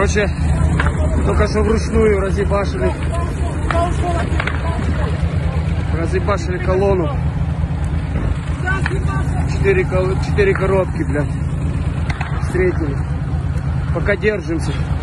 Короче, только что вручную разъебашили колонну. 4 коробки, блядь, встретили. Пока держимся.